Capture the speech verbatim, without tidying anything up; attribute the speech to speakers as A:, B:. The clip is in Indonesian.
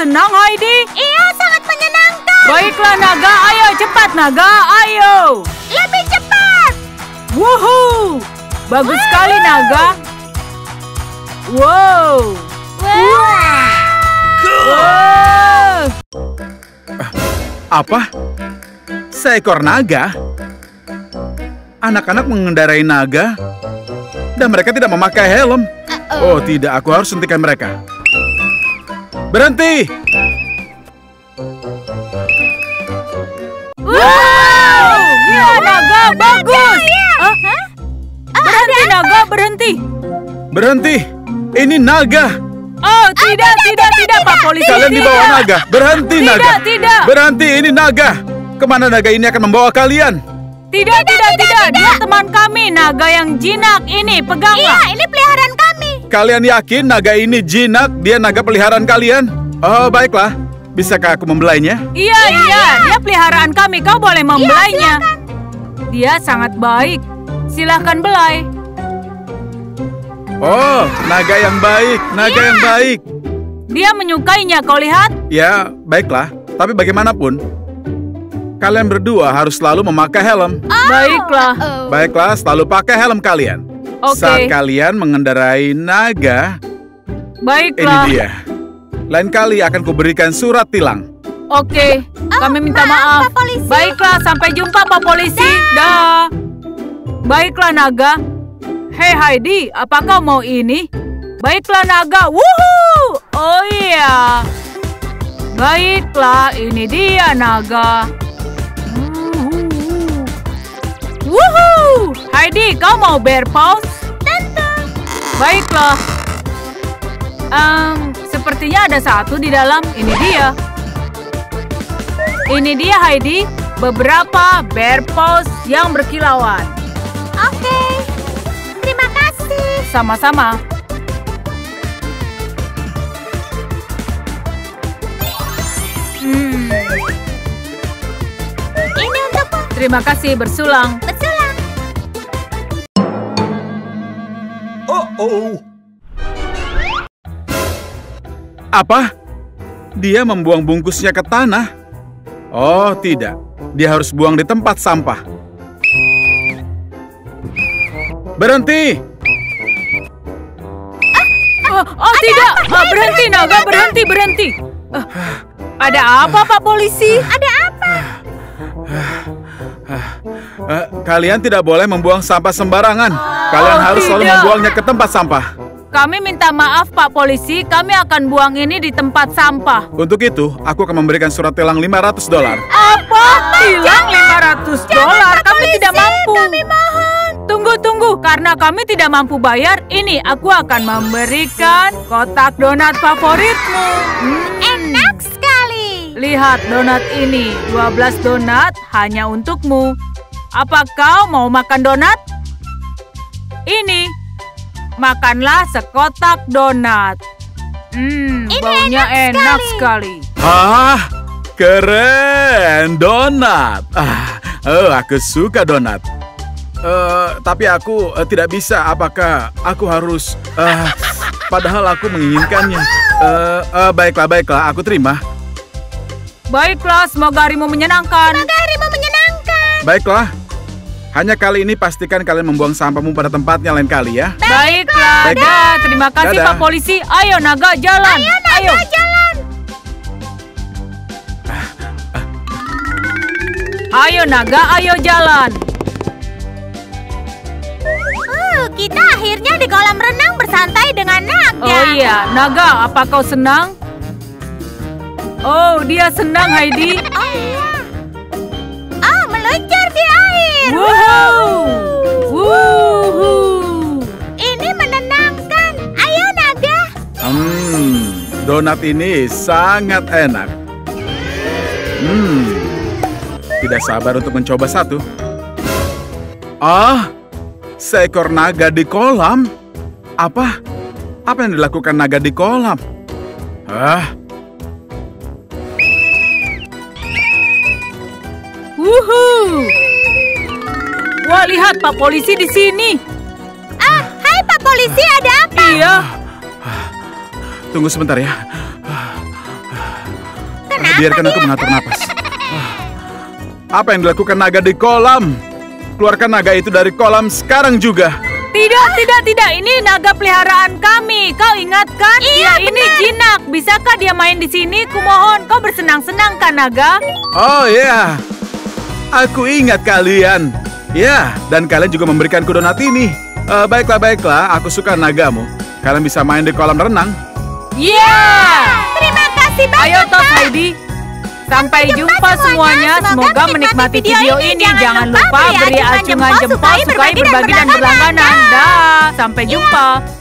A: senang, Heidi?
B: Iya, sangat menyenangkan.
A: Baiklah, Naga. Ayo, cepat, Naga. Ayo.
B: Lebih cepat.
A: Wuhu. Bagus sekali, Naga. Wow.
B: Wah.
A: Wow.
C: Apa? Seekor naga? Anak-anak mengendarai naga dan mereka tidak memakai helm. Oh tidak, aku harus hentikan mereka. Berhenti!
A: Wow! Ya, Naga, bagus!
B: Hah?
A: Berhenti, Naga, berhenti!
C: Berhenti! Ini naga!
A: Oh, tidak, tidak, tidak, Pak Polisi.
C: Kalian dibawa
A: tidak.
C: naga! Berhenti,
A: Tidak,
C: naga!
A: tidak.
C: Berhenti, ini naga! Kemana naga ini akan membawa kalian?
A: Tidak, tidak, tidak. Dia teman kami, naga yang jinak. Ini, peganglah.
B: Iya, ini peliharaan kami.
C: Kalian yakin naga ini jinak? Dia naga peliharaan kalian? Oh, baiklah. Bisakah aku membelainya?
A: Iya, iya. Dia peliharaan kami. Kau boleh membelainya. Dia sangat baik. Silahkan belai.
C: Oh, naga yang baik, naga yang baik.
A: Dia menyukainya, kau lihat?
C: Ya, baiklah. Tapi bagaimanapun, kalian berdua harus selalu memakai helm.
A: Baiklah.
B: Oh.
C: Baiklah, selalu pakai helm kalian.
A: Oke.
C: Saat kalian mengendarai naga, ini
A: Baiklah.
C: dia. Lain kali akan kuberikan surat tilang.
A: Oke. Kami minta
B: maaf,
A: maaf.
B: Pak Polisi.
A: Baiklah, sampai jumpa, Pak Polisi. Dah. Baiklah, Naga. Hei Heidi, apa kau mau ini? Baiklah, Naga. Wuhu! Oh iya. Baiklah, ini dia, Naga. Wuhu! Heidi, kau mau bear paws?
B: Tentu.
A: Baiklah. Ehm, sepertinya ada satu di dalam. Ini dia. Ini dia, Heidi. Beberapa bear paws yang berkilauan.
B: Oke. Terima kasih.
A: Sama-sama. Hmm,
B: Ini untukmu.
A: terima kasih bersulang.
B: Bersulang.
C: Oh, oh. Apa? Dia membuang bungkusnya ke tanah? Oh, tidak. Dia harus buang di tempat sampah. Berhenti!
A: Oh, oh tidak. Ah, berhenti, Naga. Berhenti, berhenti. Ah, ada apa, Pak Polisi?
B: Ada apa?
C: Eh, kalian tidak boleh membuang sampah sembarangan. Kalian
A: Oh,
C: harus selalu
A: tidak.
C: membuangnya ke tempat sampah.
A: Kami minta maaf, Pak Polisi. Kami akan buang ini di tempat sampah.
C: Untuk itu, aku akan memberikan surat tilang lima ratus dolar.
A: Apa? Hilang lima ratus dolar.
B: Pak
A: Kami
B: Polisi,
A: tidak mampu.
B: Kami mohon.
A: Tunggu, tunggu. Karena kami tidak mampu bayar, ini aku akan memberikan kotak donat favoritmu. Hmm.
B: Enak sekali.
A: Lihat donat ini. dua belas donat hanya untukmu. Apa kau mau makan donat? Ini. Makanlah sekotak donat. Hmm,
B: Ini
A: baunya
B: enak
A: enak sekali.
C: Ah, keren donat. Ah, oh, aku suka donat. Eh, tapi aku eh, tidak bisa. Apakah aku harus? eh, padahal aku menginginkannya. Eh, eh, baiklah, baiklah. Aku terima.
A: Baiklah, semoga harimu menyenangkan.
B: Semoga harimu menyenangkan.
C: Baiklah. Hanya kali ini pastikan kalian membuang sampahmu pada tempatnya lain kali ya.
A: Baiklah,
C: Baik.
A: dah. Terima kasih,
C: Dadah.
A: Pak Polisi. Ayo, Naga, jalan.
B: Ayo, Naga, jalan.
A: Ayo, Naga, ayo jalan.
B: Uh, kita akhirnya di kolam renang bersantai dengan naga.
A: Oh iya, Naga, apa kau senang? Oh, dia senang, Heidi.
B: Oh iya. Oh, meluncur di air.
A: Wow! Wuhu!
B: Ini menenangkan. Ayo, naga.
C: Hmm, donat ini sangat enak. Hmm, tidak sabar untuk mencoba satu. Ah, seekor naga di kolam. Apa? Apa yang dilakukan naga di kolam? Ah,
A: Wuhu! Wah, lihat Pak Polisi di sini.
B: Ah, hai Pak Polisi, ada apa?
A: Iya.
C: tunggu sebentar ya.
B: Kenapa
C: biarkan aku
B: dia?
C: mengatur napas. Ah, Apa yang dilakukan naga di kolam? Keluarkan naga itu dari kolam sekarang juga.
A: Tidak, tidak, tidak. Ini naga peliharaan kami. Kau ingat kan?
B: Iya,
A: Dia ini jinak. Bisakah dia main di sini? Kumohon, kau bersenang-senang kan, naga?
C: Oh ya, aku ingat kalian. Ya, dan kalian juga memberikanku donat ini. Eh, baiklah, baiklah. Aku suka nagamu. Kalian bisa main di kolam renang.
A: Yeah!
B: Terima kasih banyak,
A: Ayo, Tos
B: Kak.
A: Heidi. Sampai
B: jumpa
A: jumpa semuanya.
B: semuanya.
A: Semoga
B: Semoga
A: menikmati
B: menikmati
A: video
B: video
A: ini.
B: ini.
A: Jangan lupa beri acungan jempol, sukai, berbagi, dan berlangganan. Dah, sampai jumpa.